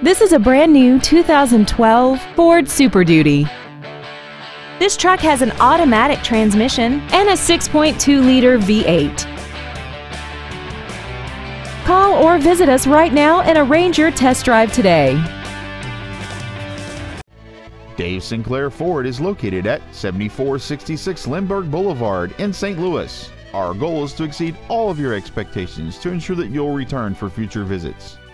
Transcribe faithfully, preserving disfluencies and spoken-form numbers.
This is a brand new two thousand twelve Ford Super Duty. This truck has an automatic transmission and a six point two liter V eight. Call or visit us right now and arrange your test drive today. Dave Sinclair Ford is located at seventy-four sixty-six Lindbergh Boulevard in Saint Louis. Our goal is to exceed all of your expectations to ensure that you'll return for future visits.